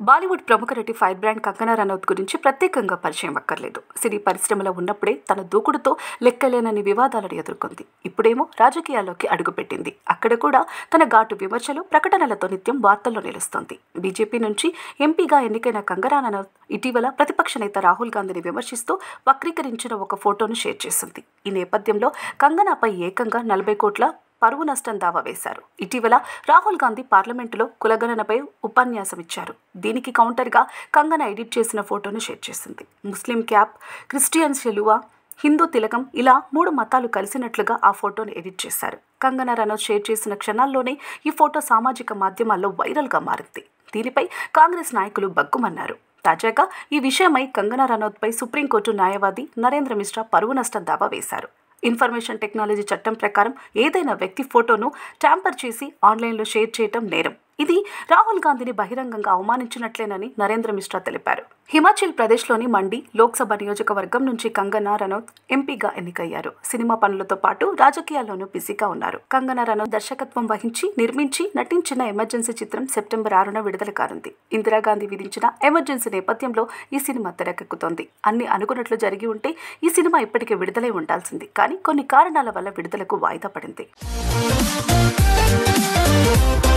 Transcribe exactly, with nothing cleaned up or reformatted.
బాలీవుడ్ ప్రముఖ నటి fire brand Kangana Ranaut గురించి ప్రత్యేకంగా పరిచయం అక్కర్లేదు. సినీ పరిశ్రమలో ఉన్నప్పుడే తన దూకుడుతో లెక్కలేనని వివాదాలను ఎదుర్కొంది. ఇప్పుడేమో రాజకీయాల్లోకి అడుగుపెట్టింది. అక్కడ కూడా తన ఘాటు విమర్శలు, ప్రకటనలతో నిత్యం వార్తల్లో నిలుస్తోంది. బీజేపీ నుంచి ఎంపీగా ఎన్నికైన కంగనా రనౌత్ ఇటీవల ప్రతిపక్ష నేత రాహుల్ గాంధీని విమర్శిస్తూ వక్రీకరించిన ఒక ఫోటోను షేర్ చేసింది. ఈ నేపథ్యంలో కంగనాపై ఏకంగా నలభై కోట్ల పరువు నష్టం దావా వేశారు. ఇటీవల రాహుల్ గాంధీ పార్లమెంటులో కులగణనపై ఉపన్యాసం ఇచ్చారు. దీనికి కౌంటర్గా కంగనా ఎడిట్ చేసిన ఫోటోను షేర్ చేసింది. ముస్లిం క్యాప్, క్రిస్టియన్ శిలువ, హిందూ తిలకం ఇలా మూడు మతాలు కలిసినట్లుగా ఆ ఫోటోను ఎడిట్ చేశారు. కంగనా రనౌత్ షేర్ చేసిన క్షణాల్లోనే ఈ ఫోటో సామాజిక మాధ్యమాల్లో వైరల్గా మారింది. దీనిపై కాంగ్రెస్ నాయకులు బగ్గుమన్నారు. తాజాగా ఈ విషయమై కంగనా రనౌత్పై సుప్రీంకోర్టు న్యాయవాది నరేంద్ర మిశ్రా పరువు నష్టం దావా వేశారు. ఇన్ఫర్మేషన్ టెక్నాలజీ చట్టం ప్రకారం ఏదైనా వ్యక్తి ఫోటోను ట్యాంపర్ చేసి ఆన్లైన్లో షేర్ చేయటం నేరం. ఇది రాహుల్ గాంధీని బహిరంగంగా అవమానించినట్లేనని నరేంద్ర మిశ్రా తెలిపారు. హిమాచల్ ప్రదేశ్లోని మండి లోక్సభ నియోజకవర్గం నుంచి కంగనా రనౌత్ ఎంపీగా ఎన్నికయ్యారు. సినిమా పనులతో పాటు రాజకీయాల్లోనూ బిజీగా ఉన్నారు. కంగనా రనౌత్ దర్శకత్వం వహించి, నిర్మించి, నటించిన ఎమర్జెన్సీ చిత్రం సెప్టెంబర్ ఆరున విడుదల కానుంది. ఇందిరాగాంధీ విధించిన ఎమర్జెన్సీ నేపథ్యంలో ఈ సినిమా తెరకెక్కుతోంది. అన్ని అనుకున్నట్లు జరిగి ఉంటే ఈ సినిమా ఇప్పటికే విడుదలై ఉండాల్సింది. కానీ కొన్ని కారణాల వల్ల విడుదలకు వాయిదా పడింది.